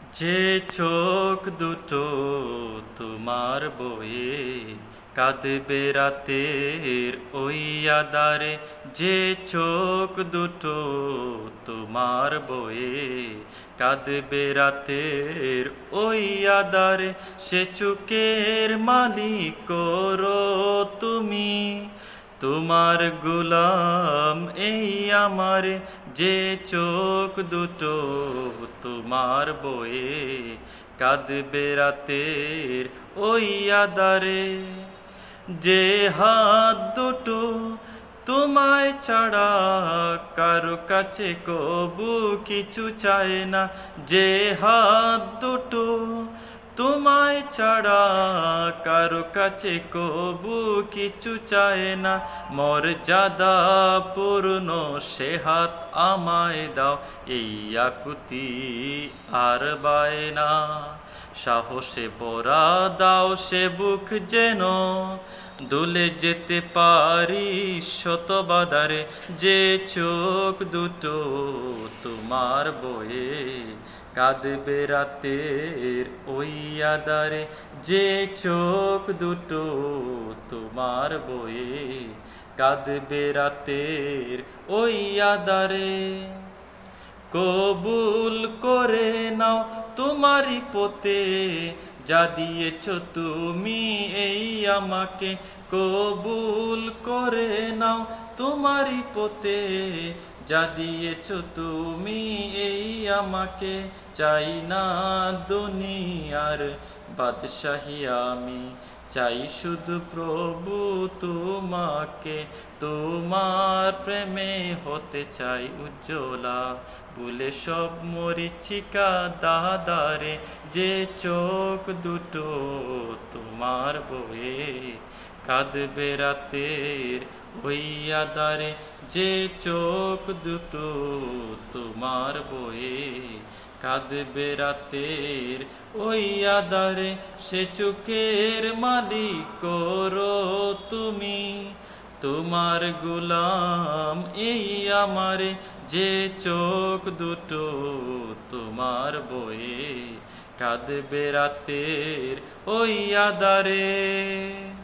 যে চোখ দুটো তোমার বয়ে কাঁদবে রাতের ওই আধারে, যে চোখ দুটো তোমার বয়ে কাঁদবে রাতের ওই আধারে, সে চোখের মালিক করো তুমি, তোমার গোলাম এই আমারে। যে চোখ দুটো তোমার বয়ে কাঁদবে রাতের ওই আধারে, যে হাত দুটো তোমায় ছাড়া কারো কাছে কবু কিছু চায় না, যে হাত দুটো তোমায় ছাড়া কারো কাছে কবু কিছু চায় না, মর্যাদা পূর্ণ সে হাত আমায় দাও, এই আকুতি আর বায়না। সাহসে ভরা দাও সে বুক যেন দুলে যেতে পারি শত বাধারে, যে চোখ দুটো তোমার বয়ে কাঁদবে রাতের ওই আধারে, যে চোখ দুটো তোমার বয়ে কাঁদবে রাতের ওই আধারে। কবুল করে নাও তোমারই পথে যা দিয়েছ তুমি এই আমাকে, কবুল করে নাও তোমারই পথে যা দিয়েছ তুমি এই আমাকে। চাই না দুনিয়ার বাদশাহী আমি, চাই শুধু প্রভু তোমাকে, তোমার প্রেমে হতে চাই উজ্জ্বলা, ভুলে সব মরিচিকা দাদারে, যে চোখ দুটো তোমার বয়ে কাঁদবে রাতের ওই আধারে, যে চোখ দুটো তোমার বয়ে কাঁদবে রাতের ওই আধারে, সে চোখের মালিক করো তুমি, তোমার গোলাম এই আমারে। যে চোখ দুটো তোমার বয়ে কাঁদবে রাতের ওই আধারে।